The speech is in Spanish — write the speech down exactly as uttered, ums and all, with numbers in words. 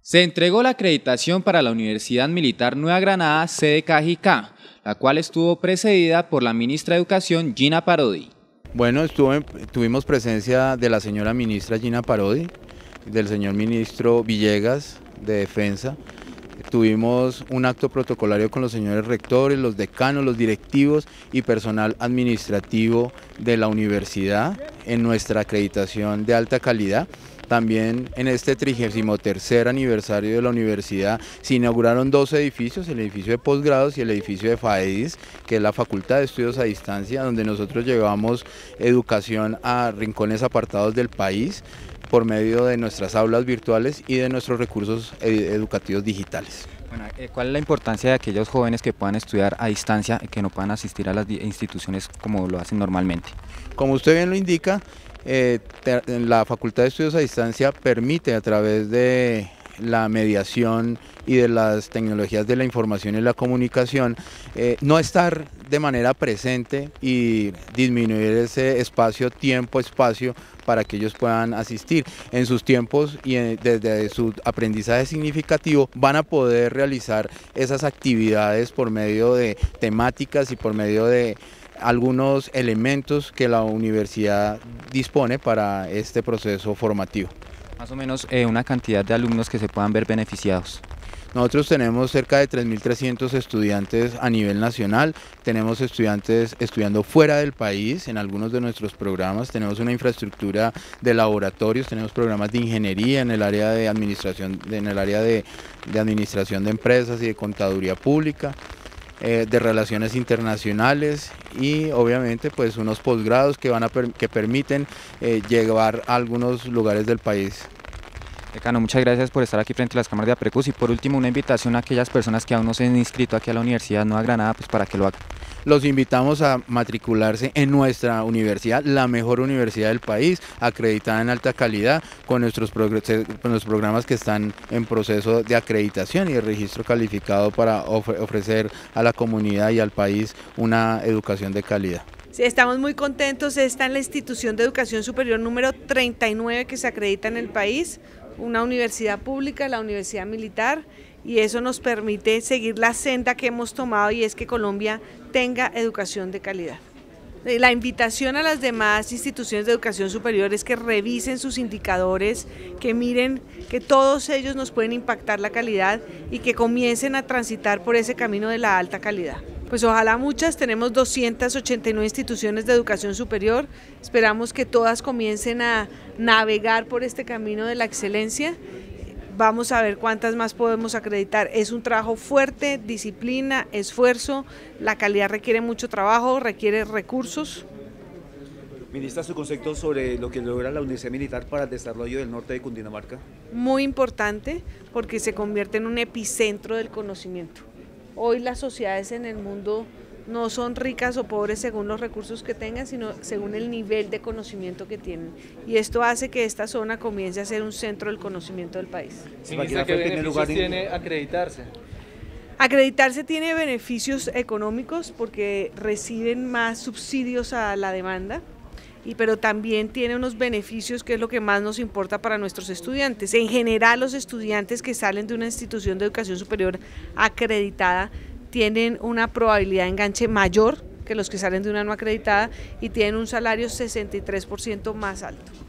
Se entregó la acreditación para la Universidad Militar Nueva Granada, sede Cajicá, la cual estuvo precedida por la ministra de Educación, Gina Parodi. Bueno, estuve, tuvimos presencia de la señora ministra Gina Parodi, del señor ministro Villegas de Defensa. Tuvimos un acto protocolario con los señores rectores, los decanos, los directivos y personal administrativo de la universidad en nuestra acreditación de alta calidad. También en este trigésimo tercer aniversario de la universidad se inauguraron dos edificios, el edificio de posgrados y el edificio de FAEDIS, que es la Facultad de Estudios a Distancia, donde nosotros llevamos educación a rincones apartados del país por medio de nuestras aulas virtuales y de nuestros recursos educativos digitales. Bueno, ¿cuál es la importancia de aquellos jóvenes que puedan estudiar a distancia y que no puedan asistir a las instituciones como lo hacen normalmente? Como usted bien lo indica, eh, la Facultad de Estudios a Distancia permite a través de la mediación y de las tecnologías de la información y la comunicación, eh, no estar de manera presente y disminuir ese espacio, tiempo, espacio para que ellos puedan asistir. En sus tiempos y en, desde su aprendizaje significativo van a poder realizar esas actividades por medio de temáticas y por medio de algunos elementos que la universidad dispone para este proceso formativo. Más o menos eh, una cantidad de alumnos que se puedan ver beneficiados. Nosotros tenemos cerca de tres mil trescientos estudiantes a nivel nacional, tenemos estudiantes estudiando fuera del país en algunos de nuestros programas, tenemos una infraestructura de laboratorios, tenemos programas de ingeniería en el área de administración, en el área de, de administración de empresas y de contaduría pública, eh, de relaciones internacionales y obviamente pues unos posgrados que, van a per, que permiten eh, llegar a algunos lugares del país. Decano, muchas gracias por estar aquí frente a las cámaras de APRECUS y por último una invitación a aquellas personas que aún no se han inscrito aquí a la Universidad Nueva Granada pues para que lo hagan. Los invitamos a matricularse en nuestra universidad, la mejor universidad del país, acreditada en alta calidad, con nuestros, con los programas que están en proceso de acreditación y de registro calificado para ofrecer a la comunidad y al país una educación de calidad. Sí, estamos muy contentos, esta es la institución de educación superior número treinta y nueve que se acredita en el país, una universidad pública, la Universidad Militar, y eso nos permite seguir la senda que hemos tomado y es que Colombia tenga educación de calidad. La invitación a las demás instituciones de educación superior es que revisen sus indicadores, que miren que todos ellos nos pueden impactar la calidad y que comiencen a transitar por ese camino de la alta calidad. Pues ojalá muchas, tenemos doscientas ochenta y nueve instituciones de educación superior, esperamos que todas comiencen a navegar por este camino de la excelencia. Vamos a ver cuántas más podemos acreditar. Es un trabajo fuerte, disciplina, esfuerzo, la calidad requiere mucho trabajo, requiere recursos. Ministra, su concepto sobre lo que logra la Universidad Militar para el desarrollo del norte de Cundinamarca. Muy importante porque se convierte en un epicentro del conocimiento. Hoy las sociedades en el mundo no son ricas o pobres según los recursos que tengan, sino según el nivel de conocimiento que tienen. Y esto hace que esta zona comience a ser un centro del conocimiento del país. Ministra, ¿qué beneficios tiene acreditarse? Acreditarse tiene beneficios económicos porque reciben más subsidios a la demanda, y pero también tiene unos beneficios que es lo que más nos importa para nuestros estudiantes. En general, los estudiantes que salen de una institución de educación superior acreditada tienen una probabilidad de enganche mayor que los que salen de una no acreditada y tienen un salario sesenta y tres por ciento más alto.